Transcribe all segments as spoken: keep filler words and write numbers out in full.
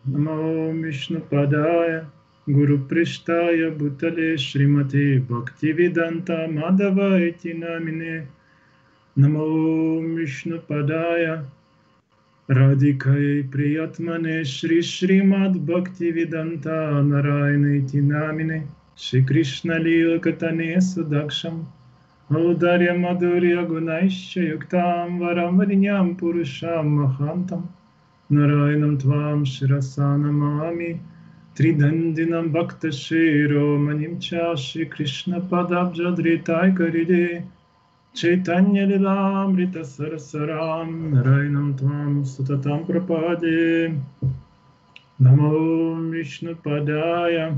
Намо Вишну Падая, Гуру Приштая Бутале Шримати Бхактивиданта Мадавайти Намине. Намо Вишну Падая, Радикай Приятмане Шри Шримад Бхактивиданта Нарайнити Намине. Шри Кришна Лила Катане Судакшам Аударья Мадурья Гунайшча Юктам Варам Вариням Пурушам Махантам Нарайнам Твам Ширасанамами Тридандинам Бхакташиро Манимча Шри Кришна Падабджадритай Кариде Chaitanya Lilamrita Sarasaram Narayanam Tvam Sutatam Prapade Namo Vishnu Padaya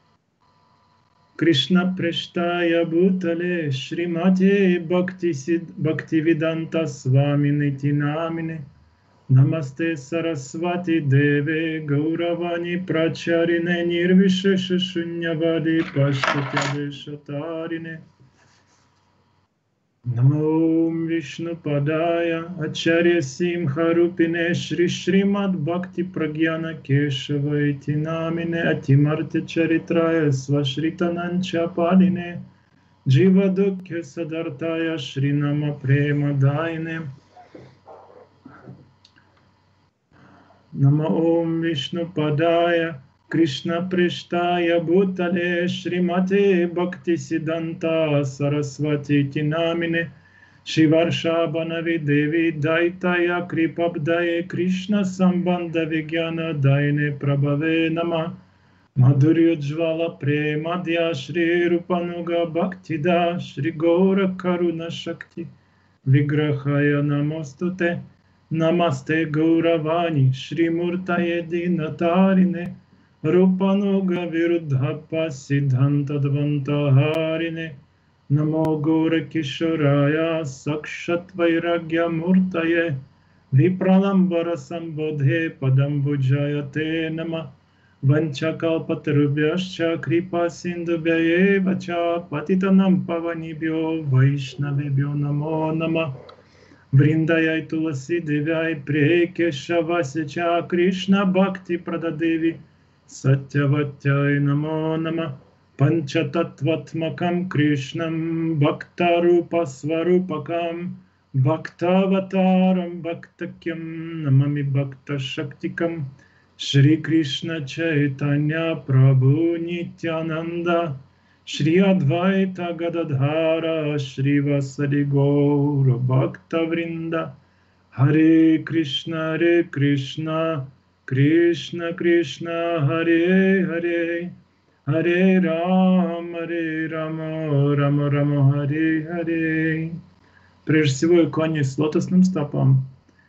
Krishna Preshtaya Bhutale Shrimati Bhakti Bhaktivedanta Swaminiti Namine Namaste Saraswati Deve Gauravani Pracharine Nirvishesha Shunyavadi Pashtati Shatarine Namo Vishnu Padaya Acharya Simharupine Shri Shrimad Bhakti Pragyana Keshava Iti Namine Atimartya Charitraya Svashritanancha Paline Jiva Dukkha Sadartaya Shri Nama Prema Daine Namo Om Vishnu Padaya Krishna Prishtaya Bhutale Shrimate Bhakti Siddhanta Saraswati Tinamine Shivarshabhanavi Devi Daitaya Kripabdaye Krishna Sambandha Vigyana Daine Prabhave Nama Madhuryajvala Premadya Shri Rupanuga Bhaktida Shri Gaura Karuna Shakti Vigrahaya Namostute Namaste Gauravani Shri Murtaye Dinatarine Rupanuga Viruddhapa Siddhanta Dvanta Harine Namo Gaura Kishoraya Sakshat Vairagya Murtaye Vipranambara Sambodhe Padambujayate Nama Vanchakalpatarubhyascha Kripa Sindhubhya Vacha Patitanam Pavanibhyo Vaishnavibhyo Namo Nama Vrindayai Tulasi Devyai Preke Shavasya Krishna Bhakti Pradadevi Satyavatyai Namo Nama Panchatattvatmakam Krishnam Bhaktarupa Svarupakam Bhaktavataram Bhaktakyam Namami Bhakta Shaktikam Shri Krishna Chaitanya Prabhu Nityananda Shri Advaita Gadadhara Shri Vasari Gaura Bhakta Vrinda Hare Krishna Hare Krishna Krishna Krishna Hare Hare Hare Rama Hare Rama Рама Рама Харе Харе. Прежде всего я кланяюсь лотосным стопам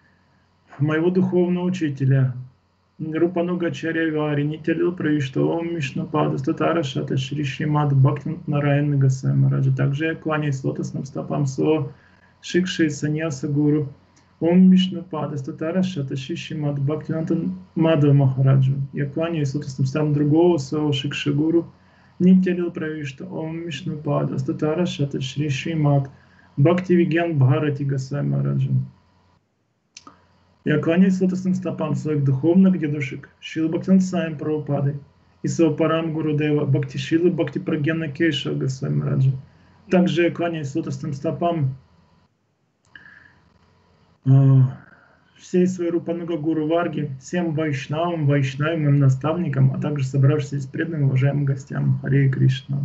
моего духовного учителя Рупанугачарья Вари Нитялил Правишта Ом Вишнупада Статара Шата Шри Шримад Бхактивиданта Нараяна Госвами Махараджа. Также я кланяюсь лотосным стопам своего Шикши Саньяса Гуру Ом Вишнупада Статара Шата Шри Шримад Бхактивиданта Мадхава Махараджу. Я кланяюсь лотосным стопам другого своего Шикши Гуру Нитялил Правишта Ом Вишнупада Статара Шата Шри Шримад Бхактивиданта Бхарати Госвами Махараджа. Я кланяюсь лотосным стопам своих духовных дедушек Шрилы Бхактивиданта Свами Прабхупады и Свапарам Гурудева Бхакти Шрилы Бхакти Прагьяна Кешава Госвами Махараджа. Также я кланяюсь лотосным стопам э, всей своей Рупануга Гуру Варги, всем вайшнавам, вайшнавам, моим наставникам, а также собравшимся здесь преданным уважаемым гостям. Харе Кришна.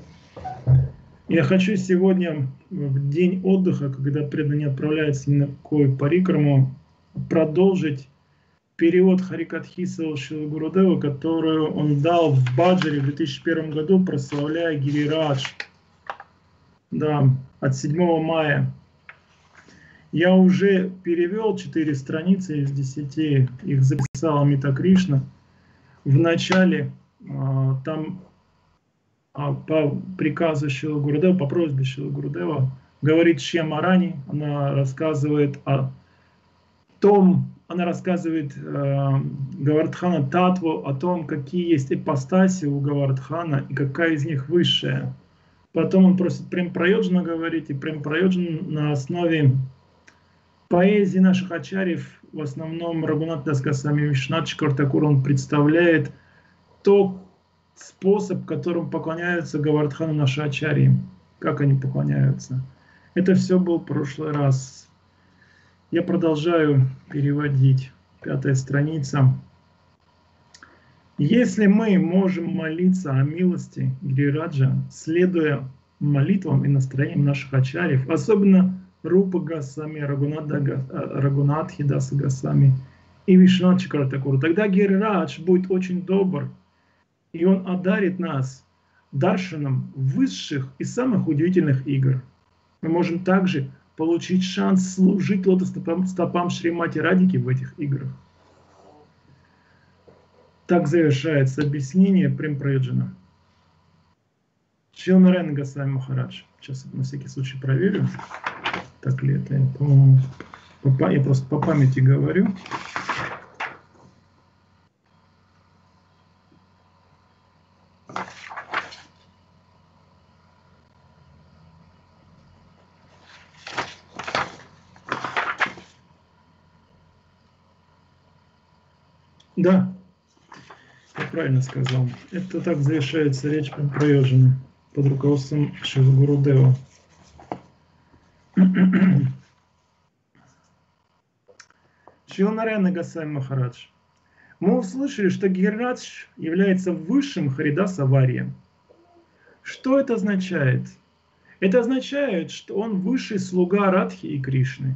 Я хочу сегодня, в день отдыха, когда преданные отправляются ни на какую парикраму, продолжить перевод Харикатхи Шрилы Гурудева, которую он дал в Баджаре в две тысячи первом году, прославляя Гирирадж. Да, от седьмого мая. Я уже перевел четыре страницы из десяти, их записала Амита Кришна. В начале там по приказу Шрилы Гурудева, по просьбе Шрилы Гурудева, говорит Шьямарани, она рассказывает о том, она рассказывает э, Гавардхана Татву, о том, какие есть ипостаси у Гавардхана и какая из них высшая. Потом он просит Прем Прайоджана говорить, и Прем Прайоджан на основе поэзии наших ачарьев в основном Рагунат Дас Госвами Вишванат Чакраварти Тхакур, он представляет тот способ, которым поклоняются Говардхану наши ачарьи. Как они поклоняются. Это все был в прошлый раз. Я продолжаю переводить. Пятая страница. Если мы можем молиться о милости Гирираджа, следуя молитвам и настроениям наших ачарьев, особенно Рупа Госвами, Рагунатхи Даса Госвами и Вишванат Чакраварти Тхакур, тогда Гирирадж будет очень добр, и он одарит нас даршаном высших и самых удивительных игр. Мы можем также получить шанс служить лотосным стопам Шримати Радхики в этих играх. Так завершается объяснение Прем-Праёджана. Шрила Нараяна Госвами Махарадж. Сейчас на всякий случай проверю. Так ли это? Я, по-моему, по, я просто по памяти говорю. Да, я правильно сказал. Это так завершается речь Прем-Праёджана под руководством Шрилы Гурудева. Шрила Нараяна Госвами Махарадж. Мы услышали, что Гирирадж является высшим Харидаса Варьем. Что это означает? Это означает, что он высший слуга Радхи и Кришны.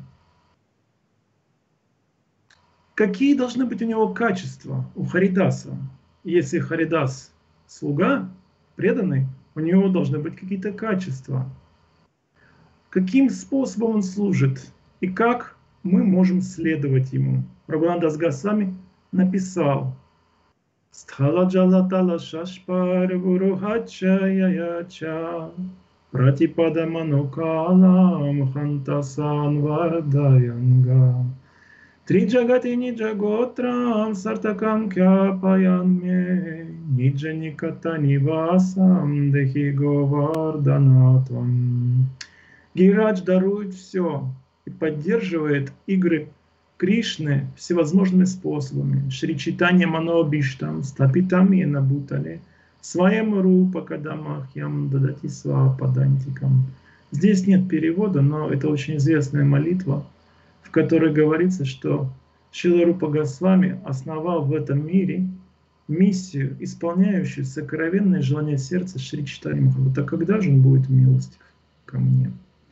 Какие должны быть у него качества, у Харидаса? Если Харидас слуга, преданный, у него должны быть какие-то качества. Каким способом он служит и как мы можем следовать ему? Рагунат Дас Госвами написал: Стхала джалатала шашпар гурухачаяча пратипада манукала мхантасан вардаянга Три джагати ниджа готрам сартакам кяпаянме ниджа никата нивасам дехи говарданатвам. Гирирадж дарует все и поддерживает игры Кришны всевозможными способами. Шри Чайтанья Манобиштам, Стапитами и Набутале, Своем Рупа Кадамахьям, Дадати Свападантикам. Здесь нет перевода, но это очень известная молитва, в которой говорится, что Шрила Рупа Госвами основал в этом мире миссию, исполняющую сокровенное желание сердца Шри Чайтаньи Махапрабху. Так когда же он будет милостив ко мне?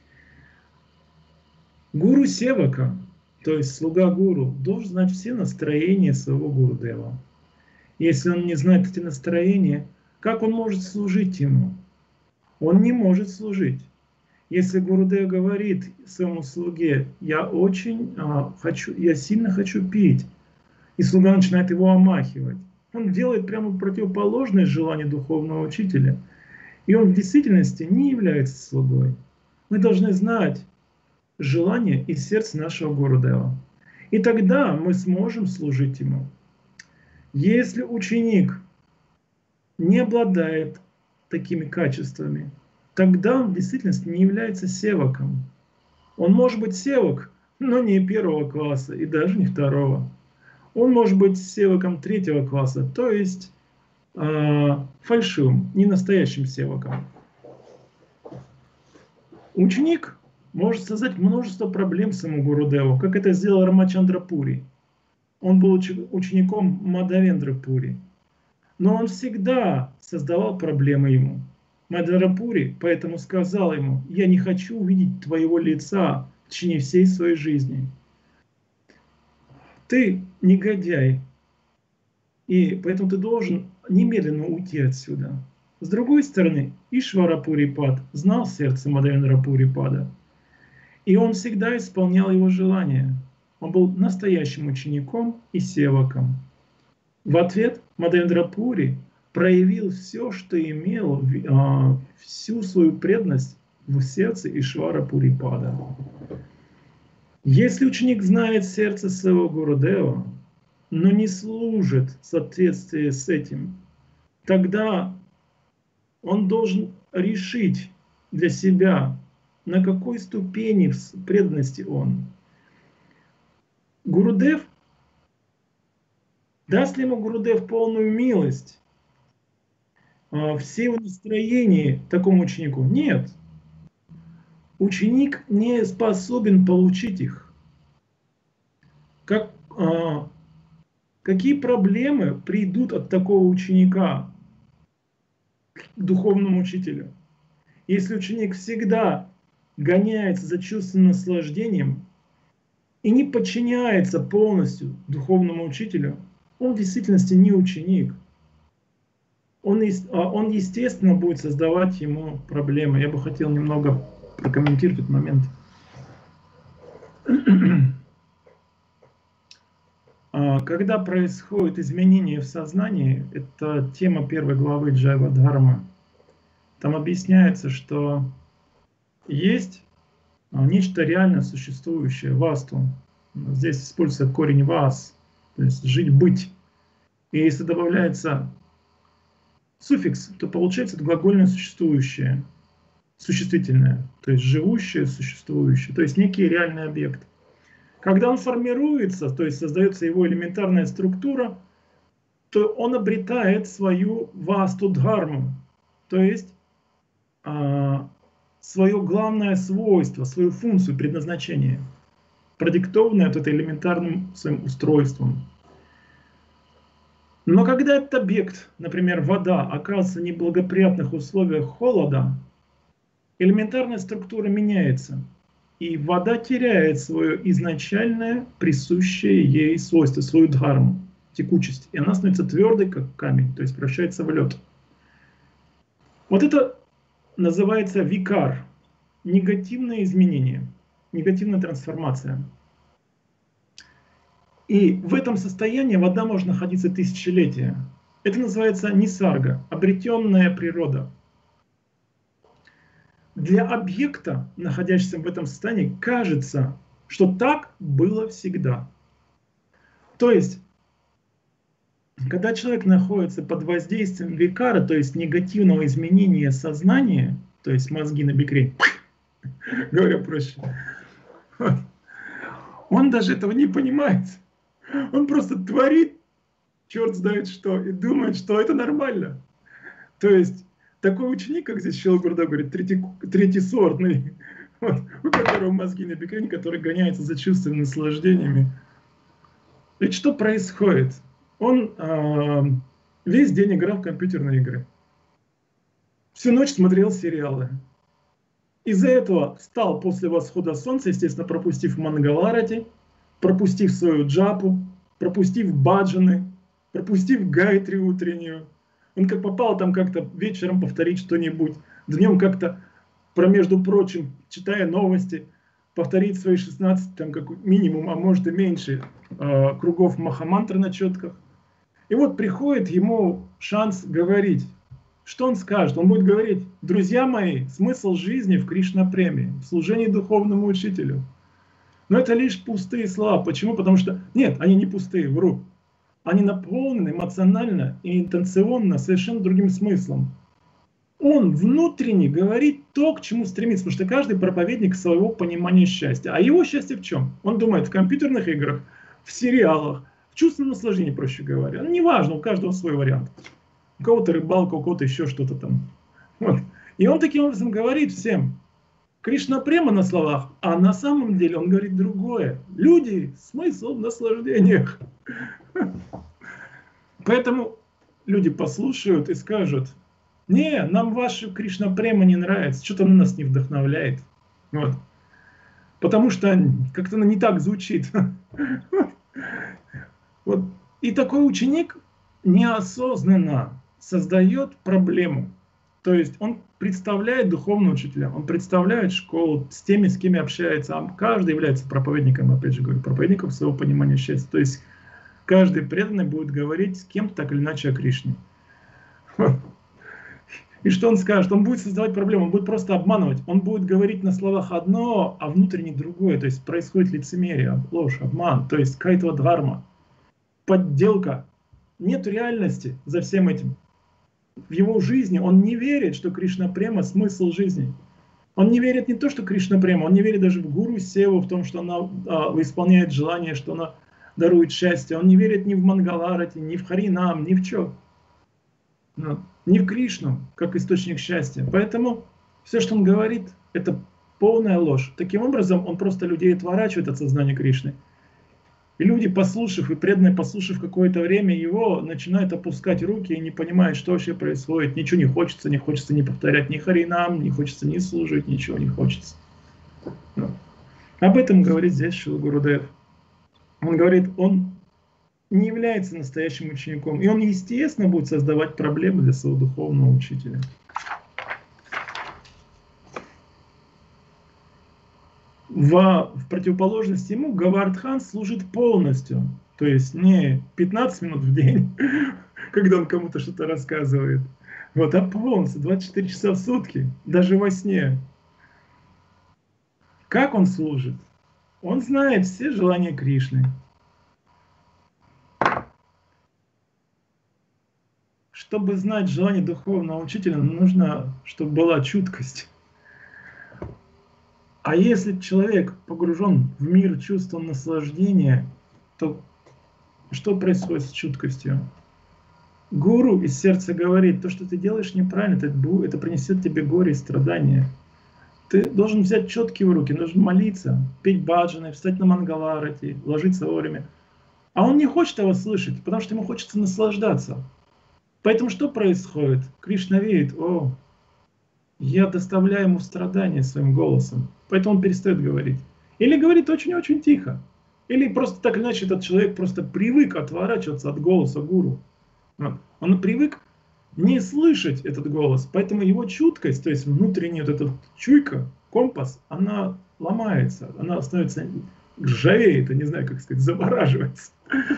Гуру Севака, то есть слуга гуру, должен знать все настроения своего Гурудева. Если он не знает эти настроения, как он может служить ему? Он не может служить. Если Гурудев говорит своему слуге: я очень а, хочу, я сильно хочу пить, и слуга начинает его омахивать, он делает прямо противоположное желанию духовного учителя, и он в действительности не является слугой. Мы должны знать желание и сердце нашего Гурудева, и тогда мы сможем служить ему. Если ученик не обладает такими качествами, тогда он в действительности не является севаком. Он может быть севак, но не первого класса и даже не второго. Он может быть севаком третьего класса, то есть э, фальшивым, не настоящим севаком. Ученик может создать множество проблем своему Гурудеву, как это сделал Рамачандра Пури. Он был учеником Мадхавендра Пури, но он всегда создавал проблемы ему. Мадхавендра Пури поэтому сказал ему: я не хочу увидеть твоего лица в течение всей своей жизни. Ты негодяй, и поэтому ты должен немедленно уйти отсюда. С другой стороны, Ишвара Пурипад знал сердце Мадхавендра Пурипада, и он всегда исполнял его желания. Он был настоящим учеником и севаком. В ответ Мадхавендра Пури проявил все, что имел, всю свою преданность в сердце Ишвара Пурипада. Если ученик знает сердце своего Гурудева, но не служит в соответствии с этим, тогда он должен решить для себя, на какой ступени преданности он. Гурудев, даст ли ему Гурудев полную милость, а, все его настроения такому ученику? Нет. Ученик не способен получить их. Как, а, какие проблемы придут от такого ученика к духовному учителю? Если ученик всегда гоняется за чувственным наслаждением и не подчиняется полностью духовному учителю, он в действительности не ученик. Он, он естественно будет создавать ему проблемы. Я бы хотел немного прокомментировать этот момент. Когда происходит изменение в сознании, это тема первой главы Джайва-дхармы, там объясняется, что есть нечто реально существующее, васту. Здесь используется корень вас, то есть жить, быть. И если добавляется суффикс, то получается это глагольное существующее, существительное, то есть живущее, существующее, то есть некий реальный объект. Когда он формируется, то есть создается его элементарная структура, то он обретает свою васту-дхарму, то есть а, свое главное свойство, свою функцию, предназначение, продиктованное вот это элементарным своим устройством. Но когда этот объект, например, вода, оказывается в неблагоприятных условиях холода, элементарная структура меняется. И вода теряет свое изначальное присущее ей свойство, свою дхарму, текучесть. И она становится твердой, как камень, то есть превращается в лед. Вот это называется викар, негативное изменение, негативная трансформация. И в этом состоянии вода может находиться тысячелетия. Это называется нисарга, обретенная природа. Для объекта, находящегося в этом состоянии, кажется, что так было всегда. То есть, когда человек находится под воздействием викара, то есть негативного изменения сознания, то есть мозги на бикрень, говоря проще, он даже этого не понимает. Он просто творит, черт знает что, и думает, что это нормально. То есть, такой ученик, как здесь Шрила Гурудев говорит, третий, третьесортный, вот, у которого мозги на бикрень, который гоняется за чувственными наслаждениями. Ведь что происходит? Он э, весь день играл в компьютерные игры. Всю ночь смотрел сериалы. Из-за этого встал после восхода солнца, естественно, пропустив Мангаларати, пропустив свою джапу, пропустив баджаны, пропустив гайтри утреннюю. Он как попал там как-то вечером повторить что-нибудь, днем как-то, про между прочим, читая новости, повторить свои шестнадцать, там как минимум, а может и меньше, э, кругов махамантры на четках. И вот приходит ему шанс говорить. Что он скажет? Он будет говорить: друзья мои, смысл жизни в Кришна-премии, в служении духовному учителю. Но это лишь пустые слова. Почему? Потому что, нет, они не пустые, вру. Они наполнены эмоционально и интенционно совершенно другим смыслом. Он внутренне говорит то, к чему стремится, потому что каждый проповедник своего понимания счастья. А его счастье в чем? Он думает в компьютерных играх, в сериалах, в чувственном наслаждении, проще говоря. Ну, неважно, у каждого свой вариант. У кого-то рыбалка, у кого-то еще что-то там. Вот. И он таким образом говорит всем. Кришна према на словах, а на самом деле он говорит другое. Люди, смысл в наслаждениях. Поэтому люди послушают и скажут: не, нам ваша Кришна према не нравится, что-то она нас не вдохновляет. Вот. Потому что как-то она не так звучит. Вот. И такой ученик неосознанно создает проблему. То есть он представляет духовного учителя, он представляет школу с теми, с кем общается. А каждый является проповедником, опять же говорю, проповедником своего понимания счастья. То есть каждый преданный будет говорить с кем-то так или иначе о Кришне. И что он скажет? Он будет создавать проблему, он будет просто обманывать. Он будет говорить на словах одно, а внутренне другое. То есть происходит лицемерие, ложь, обман. То есть какая-то дхарма, подделка. Нет реальности за всем этим. В его жизни он не верит, что Кришна према смысл жизни. Он не верит не то, что Кришна према, он не верит даже в Гуру Севу, в том, что она а, исполняет желание, что она дарует счастье. Он не верит ни в Мангаларати, ни в Харинам, ни в что. Ну, ни в Кришну, как источник счастья. Поэтому все, что он говорит, это полная ложь. Таким образом, он просто людей отворачивает от сознания Кришны. И люди, послушав, и преданные, послушав какое-то время его, начинают опускать руки и не понимают, что вообще происходит. Ничего не хочется, не хочется ни повторять ни Харинам, не хочется ни служить, ничего не хочется. Ну. Об этом говорит здесь Шрила Гурудев. Он говорит, он не является настоящим учеником. И он, естественно, будет создавать проблемы для своего духовного учителя. В, в противоположность ему Гавардхан служит полностью. То есть не пятнадцать минут в день, когда он кому-то что-то рассказывает, вот, а полностью, двадцать четыре часа в сутки, даже во сне. Как он служит? Он знает все желания Кришны. Чтобы знать желание духовного учителя, нужно, чтобы была чуткость. А если человек погружен в мир чувства наслаждения, то что происходит с чуткостью? Гуру из сердца говорит, то, что ты делаешь неправильно, это, это принесет тебе горе и страдания. Ты должен взять четкие в руки, нужно молиться, петь баджаны, встать на мангаларати, ложиться вовремя. А он не хочет этого слышать, потому что ему хочется наслаждаться. Поэтому что происходит? Кришна видит, о, я доставляю ему страдания своим голосом. Поэтому он перестает говорить. Или говорит очень-очень тихо. Или просто так или иначе этот человек просто привык отворачиваться от голоса гуру. Он привык не слышать этот голос. Поэтому его чуткость, то есть внутренняя вот эта чуйка, компас, она ломается. Она становится ржавеет, я не знаю, как сказать, замораживается.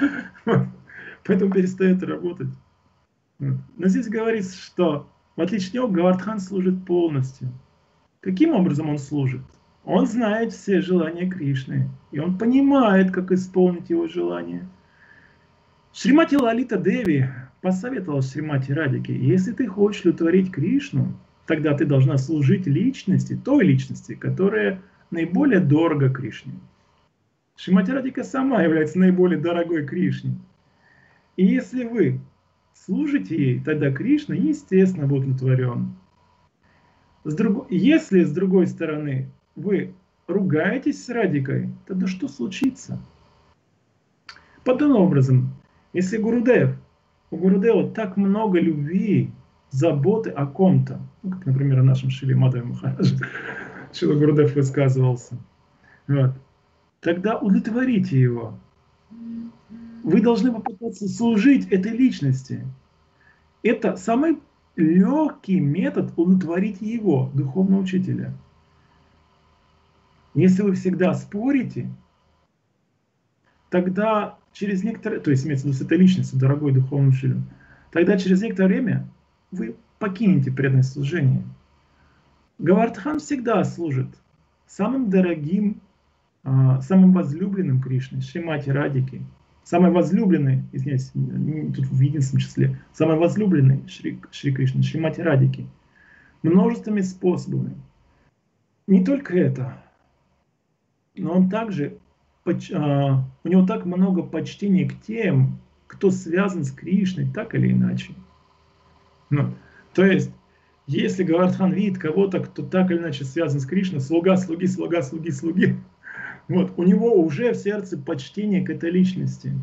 Поэтому перестает работать. Но здесь говорится, что в отличие от него Гавардхан служит полностью. Каким образом он служит? Он знает все желания Кришны, и он понимает, как исполнить его желания. Шримати Лалита Деви посоветовала Шримати Радике, если ты хочешь удовлетворить Кришну, тогда ты должна служить личности, той личности, которая наиболее дорога Кришне. Шримати Радика сама является наиболее дорогой Кришне. И если вы служите ей, тогда Кришна, естественно, будет удовлетворен. С друг... Если, с другой стороны, вы ругаетесь с Радикой, тогда что случится? Подобным образом, если Гурудев, у Гурудева так много любви, заботы о ком-то, ну, как, например, о нашем Шиле Мадхаве Махарадже, Шила Гурудев высказывался, вот, тогда удовлетворите его. Вы должны попытаться служить этой личности. Это самый легкий метод удовлетворить его, духовного учителя. Если вы всегда спорите, тогда через некоторое, то есть имеется в виду с этой личностью, дорогой духовный учитель, тогда через некоторое время вы покинете преданное служение. Гавардхан всегда служит самым дорогим, самым возлюбленным Кришной, Шримати Радике. Самый возлюбленный, извиняюсь, тут в единственном числе, самый возлюбленный Шри, Шри Кришна, Шримати Радики, множествами способами. Не только это, но он также, у него так много почтения к тем, кто связан с Кришной, так или иначе. Ну, то есть, если Гавардхан видит кого-то, кто так или иначе связан с Кришной, слуга, слуги, слуга, слуги, слуги, вот, у него уже в сердце почтение к этой личности.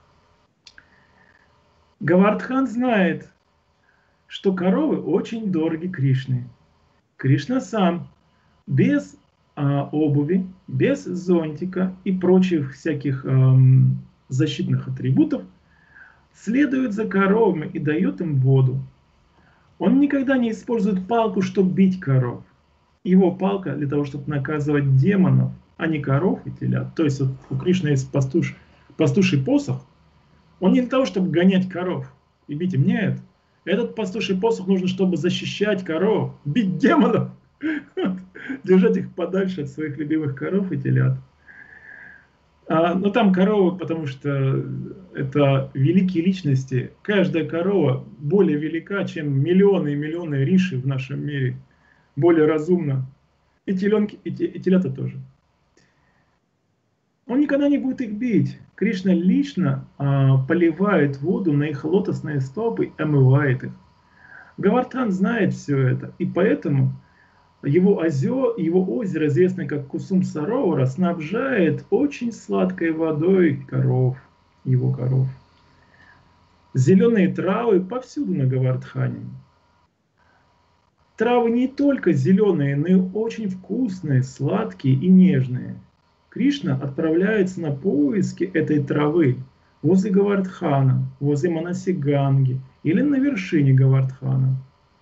Гавардхан знает, что коровы очень дороги Кришне. Кришна сам без а, обуви, без зонтика и прочих всяких а, защитных атрибутов следует за коровами и дает им воду. Он никогда не использует палку, чтобы бить коров. Его палка для того, чтобы наказывать демонов, а не коров и телят. То есть вот у Кришны есть пастуш, пастуший посох. Он не для того, чтобы гонять коров и бить им. Нет. Этот пастуший посох нужен, чтобы защищать коров, бить демонов, держать их подальше от своих любимых коров и телят. А, но там коровы, потому что это великие личности. Каждая корова более велика, чем миллионы и миллионы риши в нашем мире. Более разумна. И теленки, и, те, и телята тоже. Он никогда не будет их бить. Кришна лично а, поливает воду на их лотосные стопы и омывает их. Гавардхан знает все это, и поэтому его, озер, его озеро, известное как Кусум Саровара, снабжает очень сладкой водой коров, его коров. Зеленые травы повсюду на Гавардхане. Травы не только зеленые, но и очень вкусные, сладкие и нежные. Кришна отправляется на поиски этой травы возле Гавардхана, возле Манасиганги или на вершине Гавардхана.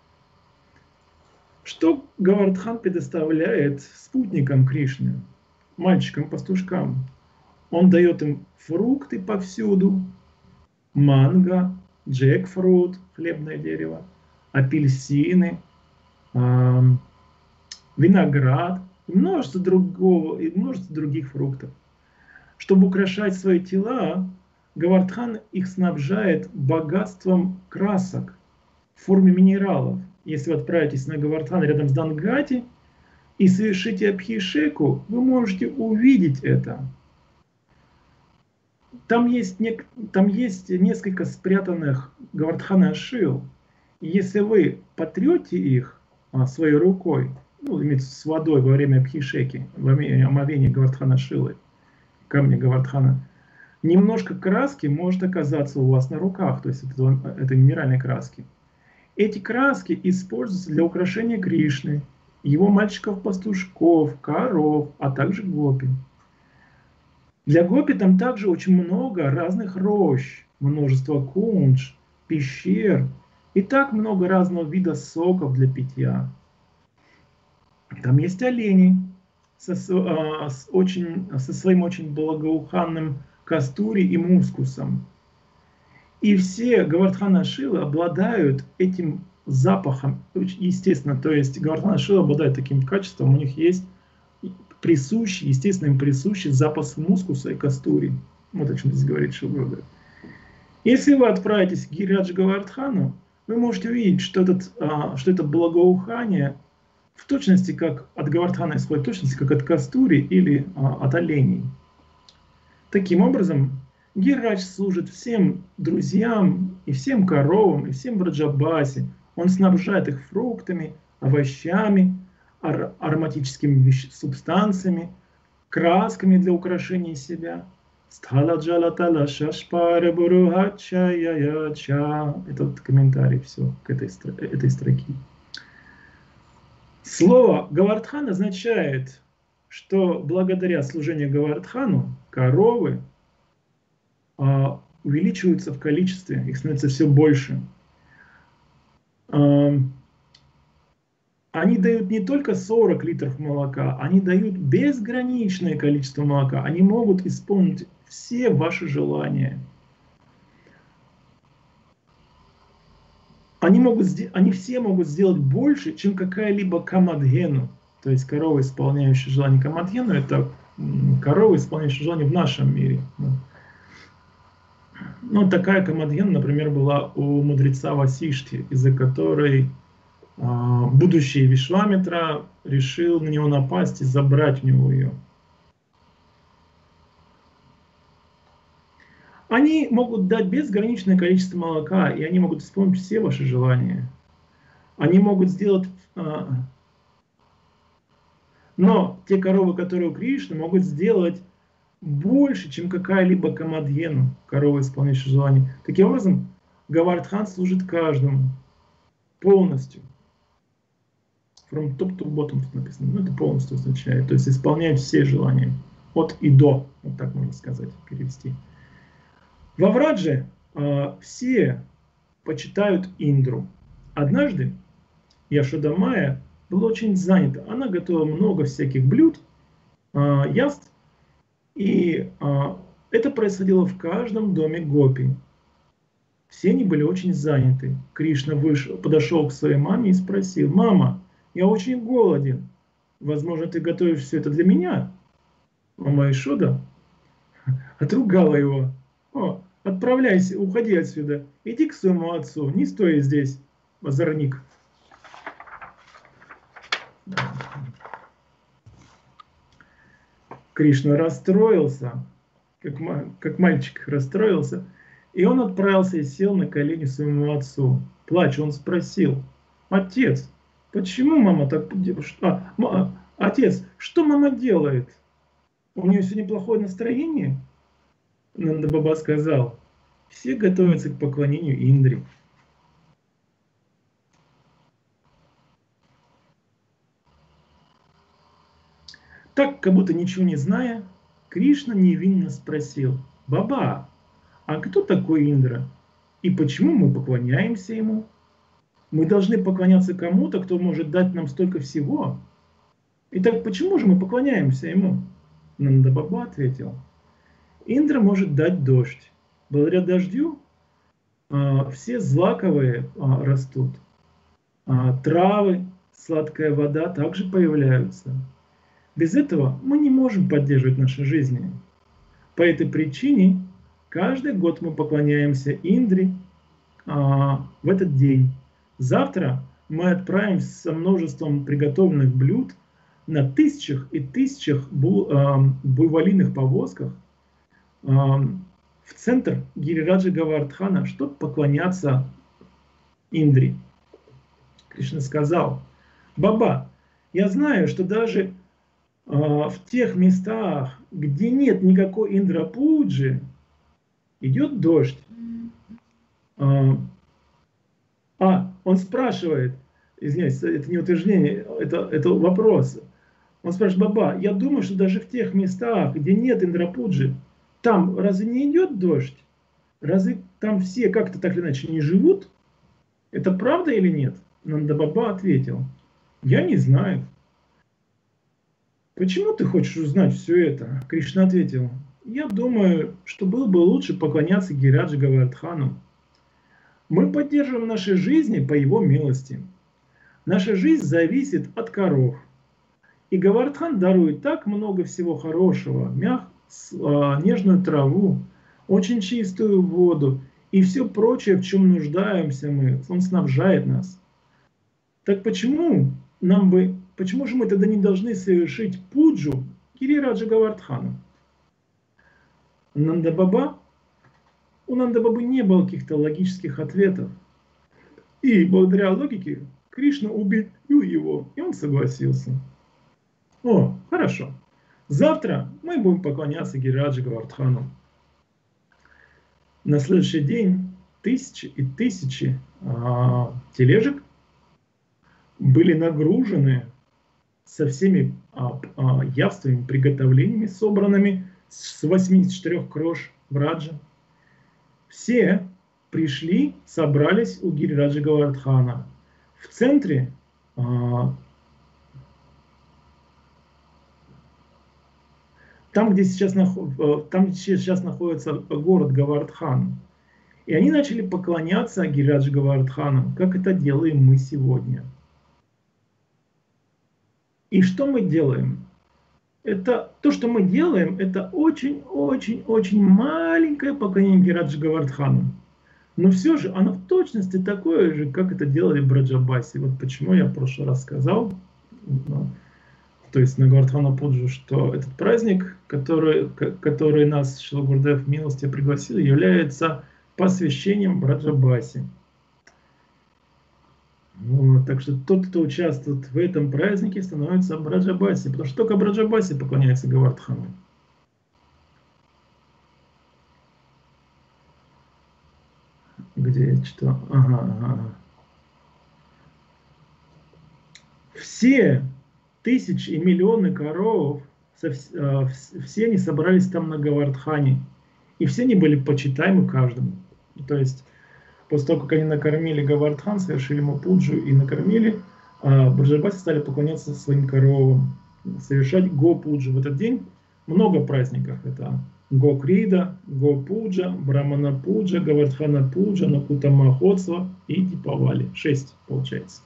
Что Гавардхан предоставляет спутникам Кришны, мальчикам-пастушкам? Он дает им фрукты повсюду, манго, джекфрут, хлебное дерево, апельсины, э, виноград и множество, другого, и множество других фруктов. Чтобы украшать свои тела, Гавардхан их снабжает богатством красок в форме минералов. Если вы отправитесь на Гавардхан рядом с Дангати и совершите абхишеку, вы можете увидеть это. Там есть, не, там есть несколько спрятанных Гавардхана шил. И если вы потрете их а, своей рукой, ну, имеется с водой во время абхишеки, во время омовения Гавардхана шилы, камня Гавардхана, немножко краски может оказаться у вас на руках, то есть это, это минеральные краски. Эти краски используются для украшения Кришны, его мальчиков-пастушков, коров, а также гопи. Для гопи там также очень много разных рощ, множество кундж, пещер и так много разного вида соков для питья. Там есть олени со, с очень, со своим очень благоуханным кастури и мускусом. И все Гавардхана шилы обладают этим запахом, естественно, то есть Гавардхана шилы обладают таким качеством, у них есть присущий, естественно, им присущий запах мускуса и кастури. Вот о чем здесь говорит Шрила Гурудев. Если вы отправитесь к Гирирадж Гавардхану, вы можете увидеть, что, этот, а, что это благоухание в точности как от Гавардхана исходит, в точности как от кастури или а, от оленей. Таким образом, Гирирадж служит всем друзьям, и всем коровам, и всем Браджабасе. Он снабжает их фруктами, овощами, ар ароматическими субстанциями, красками для украшения себя. Это вот комментарий все к этой, этой строке. Слово Гавардхан означает, что благодаря служению Гавардхану коровы а, увеличиваются в количестве, их становится все больше. А, они дают не только сорок литров молока, они дают безграничное количество молока. Они могут исполнить все ваши желания. Они, могут, они все могут сделать больше, чем какая-либо камадхену. То есть корова, исполняющая желание камадхену, это корова, исполняющая желание в нашем мире. Ну, такая камадхена, например, была у мудреца Васиштхи, из-за которой а, будущий Вишвамитра решил на него напасть и забрать у него ее. Они могут дать безграничное количество молока, и они могут исполнить все ваши желания. Они могут сделать... А, но те коровы, которые у Кришны, могут сделать больше, чем какая-либо камадхену, корова, исполняющая желание. Таким образом, Гавардхан служит каждому полностью. From top to bottom тут написано. Ну, это полностью означает. То есть исполняет все желания. От и до. Вот так можно сказать, перевести. Во Врадже э, все почитают Индру. Однажды Яшода Майя была очень занята. Она готовила много всяких блюд, э, яств. И э, это происходило в каждом доме гопи. Все они были очень заняты. Кришна вышел, подошел к своей маме и спросил: «Мама, я очень голоден. Возможно, ты готовишь все это для меня?» Мама Яшода отругала его. «О, отправляйся, уходи отсюда. Иди к своему отцу, не стой здесь, озорник». Кришна расстроился, как, как мальчик расстроился, и он отправился и сел на колени своему отцу. Плача, он спросил: «Отец, почему мама так... А, ма, отец, что мама делает? У нее сегодня плохое настроение?» Нанда Баба сказал: «Все готовятся к поклонению Индре». Так, как будто ничего не зная, Кришна невинно спросил: «Баба, а кто такой Индра? И почему мы поклоняемся ему? Мы должны поклоняться кому-то, кто может дать нам столько всего. Итак, почему же мы поклоняемся ему?» Нанда Баба ответил: «Индра может дать дождь. Благодаря дождю а, все злаковые а, растут. А, травы, сладкая вода также появляются. Без этого мы не можем поддерживать наши жизни. По этой причине каждый год мы поклоняемся Индре а, в этот день. Завтра мы отправимся со множеством приготовленных блюд на тысячах и тысячах бу, а, буйволиных повозках а, в центр Гирираджа Говардхана, чтобы поклоняться Индре». Кришна сказал: «Баба, я знаю, что даже в тех местах, где нет никакой Индра-пуджи, идет дождь». А, а, он спрашивает, извиняюсь, это не утверждение, это, это вопрос. Он спрашивает: «Баба, я думаю, что даже в тех местах, где нет Индра-пуджи, там разве не идет дождь? Разве там все как-то так или иначе не живут? Это правда или нет?» Нанда Баба ответил: «Я не знаю». «Почему ты хочешь узнать все это?» Кришна ответил: «Я думаю, что было бы лучше поклоняться Гирираджа Говардхану. Мы поддерживаем наши жизни по его милости. Наша жизнь зависит от коров. И Говардхан дарует так много всего хорошего: мяг, нежную траву, очень чистую воду и все прочее, в чем нуждаемся мы. Он снабжает нас. Так почему нам бы, почему же мы тогда не должны совершить пуджу Гирираджа Говардхану?» Нанда Баба, у Нанда Бабы не было каких-то логических ответов. И благодаря логике Кришна убедил его, и он согласился. «О, хорошо. Завтра мы будем поклоняться Гирираджа Говардхану». На следующий день тысячи и тысячи а, тележек были нагружены со всеми а, а, явственными приготовлениями, собранными с восьмидесяти четырёх крош Браджа. Все пришли, собрались у Гирираджа Говардхана. В центре а, там, где сейчас, там, где сейчас находится город Говардхан. И они начали поклоняться Гирираджа Говардхану, как это делаем мы сегодня. И что мы делаем? Это, то, что мы делаем, это очень-очень-очень маленькое поклонение Гирираджа Говардхану. Но все же оно в точности такое же, как это делали Браджабаси. Вот почему я в прошлый раз сказал, ну, то есть на Говардхана Пуджу, что этот праздник, который, который нас Шрила Гурудев милости пригласил, является посвящением Браджабаси. Вот, так что тот, кто участвует в этом празднике, становится Браджабаси, потому что только Браджабаси поклоняется Говардхану. Где я читал? Ага, ага. Все тысячи и миллионы коров, все они собрались там на Говардхане, и все они были почитаемы каждому. То есть после того, как они накормили Говардхан, совершили ему пуджу и накормили, Браджабаси стали поклоняться своим коровам, совершать го-пуджу. В этот день много праздников. Это го-крида, го-пуджа, брамана-пуджа, Говардхана-пуджа, накута-махотсва и дипавали. Шесть получается.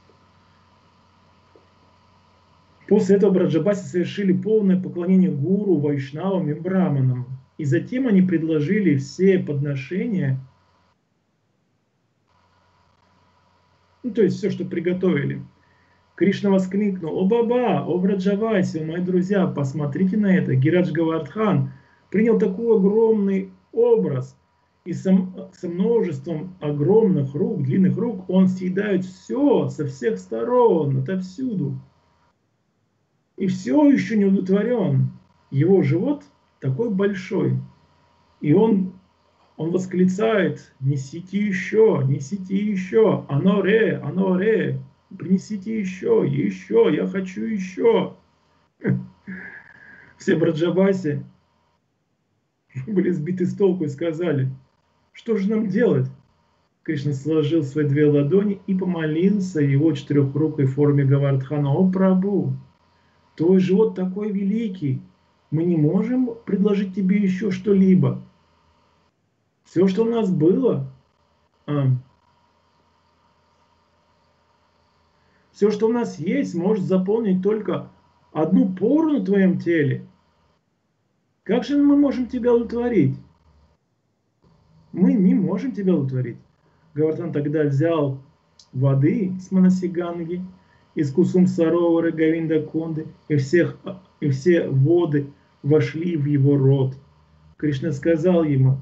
После этого Браджабаси совершили полное поклонение гуру, вайшнавам и браманам. И затем они предложили все подношения, ну, то есть все, что приготовили, Кришна воскликнул: «О Баба, о Браджаваси, о мои друзья, посмотрите на это! Гирадж Говардхан принял такой огромный образ, и со, со множеством огромных рук, длинных рук, он съедает все со всех сторон, отовсюду. И все еще не удовлетворен. Его живот такой большой, и он, он восклицает: несите еще, несите еще, аноре, аноре, принесите еще, еще, я хочу еще». Все Браджабаси были сбиты с толку и сказали: «Что же нам делать?» Кришна сложил свои две ладони и помолился его четырехрукой форме Говардхана: «О Прабху, твой живот такой великий, мы не можем предложить тебе еще что-либо. Все, что у нас было, а, все, что у нас есть, может заполнить только одну пору на твоем теле. Как же мы можем тебя удовлетворить? Мы не можем тебя удовлетворить». Говардхан тогда взял воды с Манасиганги, из Кусум-Саровара, Говинда-Кунды, и, всех, и все воды вошли в его рот. Кришна сказал ему: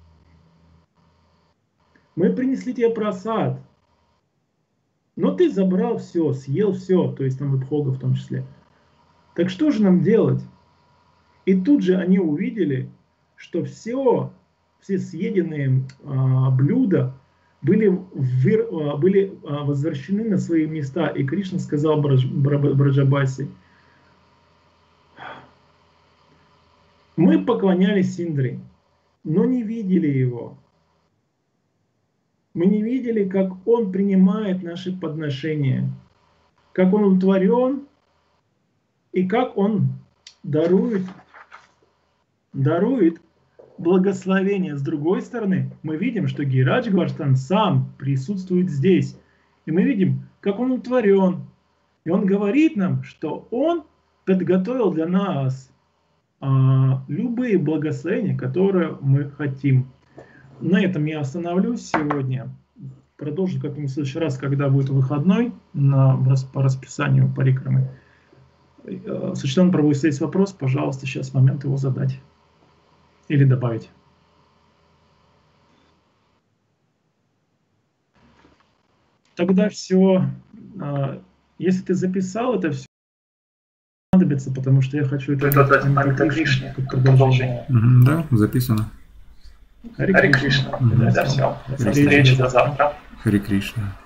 «Мы принесли тебе прасад, но ты забрал все, съел все», то есть там Випхога в том числе. «Так что же нам делать?» И тут же они увидели, что все, все съеденные а, блюда были, ввер, а, были а, возвращены на свои места. И Кришна сказал Брадж, Браджабаси: «Мы поклонялись Индре, но не видели его. Мы не видели, как он принимает наши подношения, как он удовлетворен и как он дарует, дарует благословение». С другой стороны, мы видим, что Гирадж Говардхан сам присутствует здесь. И мы видим, как он удовлетворен. И он говорит нам, что он подготовил для нас а, любые благословения, которые мы хотим. На этом я остановлюсь сегодня. Продолжу как-нибудь в следующий раз, когда будет выходной на, по расписанию парикрамы. Сочетан Прабху, если есть вопрос, пожалуйста, сейчас момент его задать или добавить. Тогда все. Если ты записал это все, понадобится, потому что я хочу это как продолжение. Да, записано. Хари Кришна. Да, все. До встречи, до завтра. Хари Кришна.